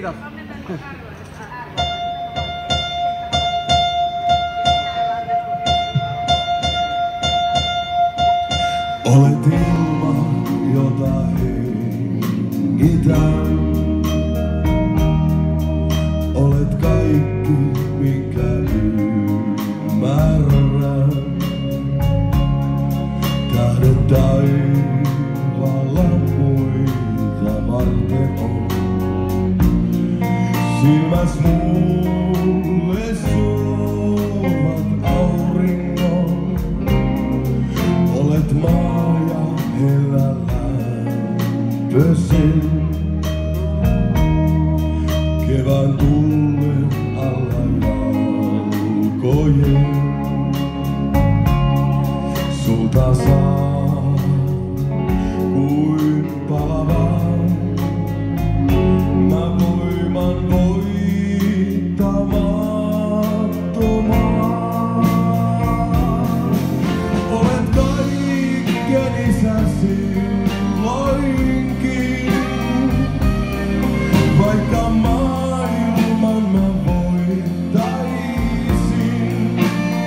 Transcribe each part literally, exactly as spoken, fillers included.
Kiitos. Olet ilma, jota hengitän. Olet kaikki, minkä ymmärrän. Tähdet taivaalla muita varten on. Silmäs mulle suovat auringon. Olet maa ja hellä lämpöisin. Kevään tullen alla jalkojen. Sulta saa kuin palavaa. Mä voiman voittamattomaan. Olet kaiken isä silloinkin. Vaikka maailman mä voittaisin.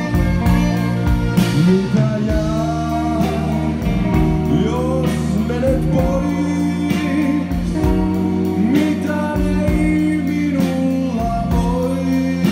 Mitä jää, jos menet pois? Mitään ei minulla ois.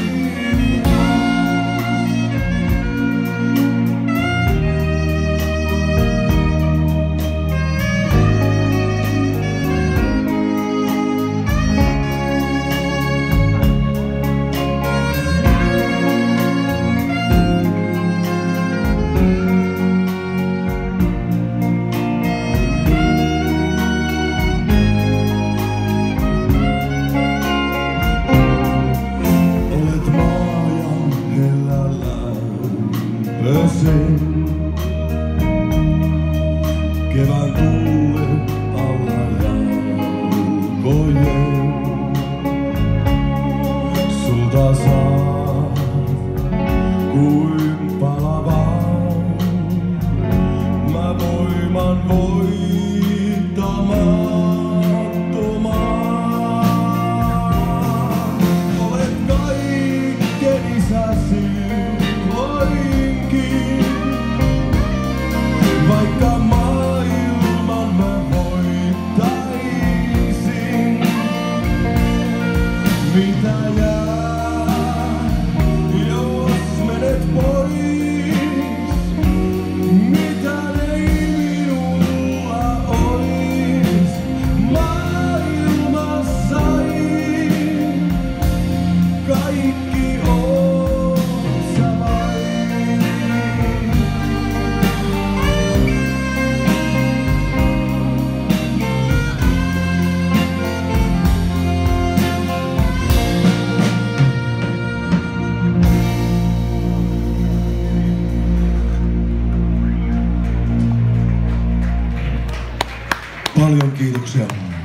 Kevään tullen alla jalkojen. Sulta saa kuin palavaa. Mä voiman voittamattomaan. Olet kaiken isä silloinkin. Vaikka maailman mä voittaisin. Mitä jää, jos menet pois? Mitään ei minulla ois. Maailmassani kaikki on sä vain. Paljon kiitoksia.